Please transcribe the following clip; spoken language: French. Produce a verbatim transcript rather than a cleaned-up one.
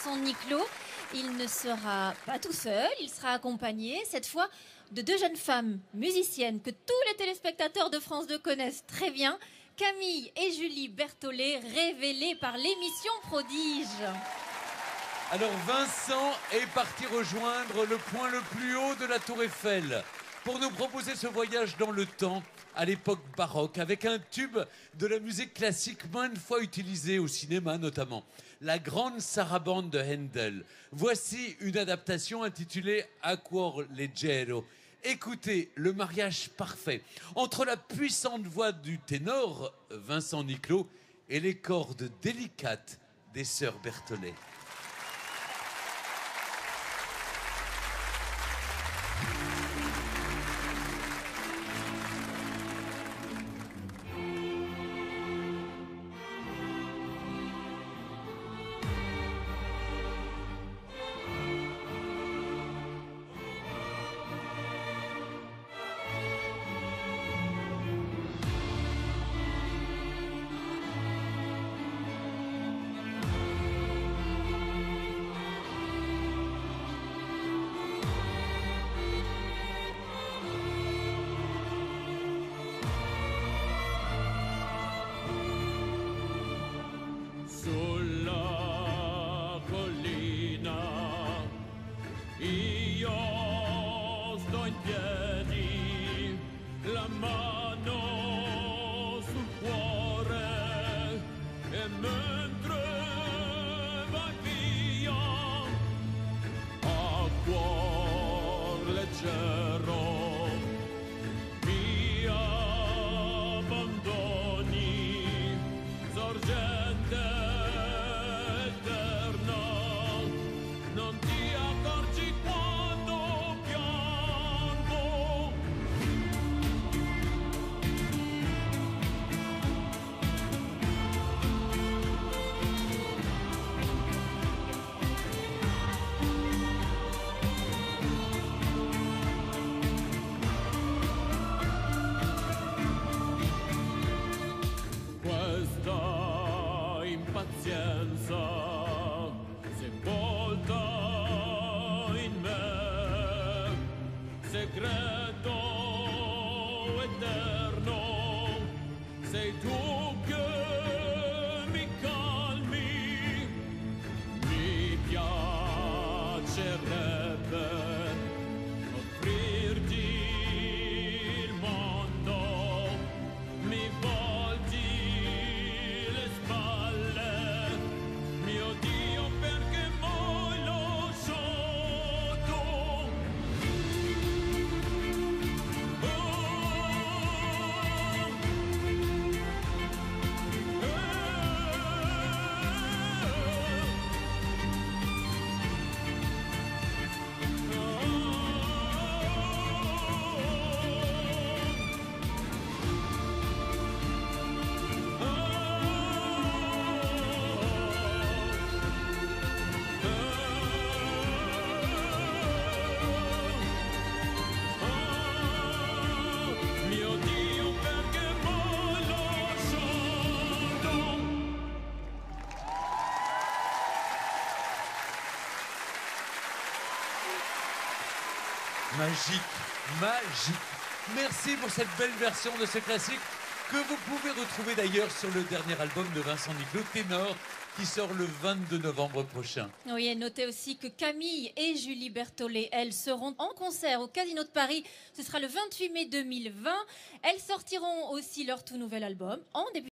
Vincent Niclot. Il ne sera pas tout seul, il sera accompagné, cette fois, de deux jeunes femmes musiciennes que tous les téléspectateurs de France deux connaissent très bien, Camille et Julie Berthollet, révélées par l'émission Prodige. Alors Vincent est parti rejoindre le point le plus haut de la Tour Eiffel pour nous proposer ce voyage dans le temps, à l'époque baroque, avec un tube de la musique classique maintes fois utilisé au cinéma notamment, la grande sarabande de Handel. Voici une adaptation intitulée A cuor leggero. Écoutez le mariage parfait entre la puissante voix du ténor Vincent Niclot et les cordes délicates des sœurs Berthollet. Sulla collina io sto in piedi, la mano sul cuore, e mentre vai via a cuor leggero mi abbandoni, sorgente non ti accorgi quando piango. Questa impazienza sepolta in me, segreto eterno, sei tu che mi calmi, mi piacerebbe offrirti il mondo, mi volti le spalle, mio Dio, perché m'hai lasciato. Oh, mio Dio, perché m'hai lasciato. Magique, magique. Merci pour cette belle version de ce classique que vous pouvez retrouver d'ailleurs sur le dernier album de Vincent Niclot, Ténor, qui sort le vingt-deux novembre prochain. Oui, et notez aussi que Camille et Julie Berthollet, elles, seront en concert au Casino de Paris. Ce sera le vingt-huit mai deux mille vingt. Elles sortiront aussi leur tout nouvel album en début